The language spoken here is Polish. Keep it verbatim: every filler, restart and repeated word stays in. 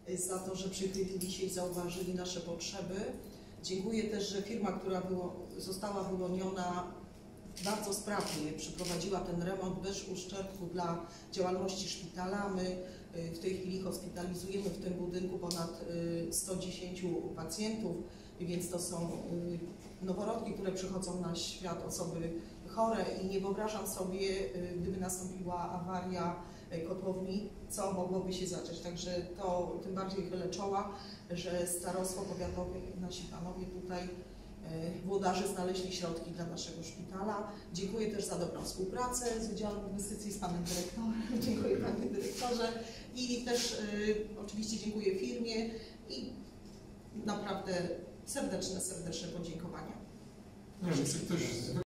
za to, że przychylili się i zauważyli nasze potrzeby. Dziękuję też, że firma, która było, została wyłoniona, bardzo sprawnie przeprowadziła ten remont bez uszczerbku dla działalności szpitala. My w tej chwili hospitalizujemy w tym budynku ponad sto dziesięć pacjentów, więc to są noworodki, które przychodzą na świat, osoby chore i nie wyobrażam sobie, gdyby nastąpiła awaria kotłowni, co mogłoby się zacząć. Także to tym bardziej chylę czoła, że starostwo powiatowe i nasi panowie tutaj, włodarze, znaleźli środki dla naszego szpitala. Dziękuję też za dobrą współpracę z Wydziałem Inwestycji, z panem dyrektorem. Dziękuję panie dyrektorze i też y, oczywiście dziękuję firmie i naprawdę serdeczne, serdeczne podziękowania. Nie wiem, czy ktoś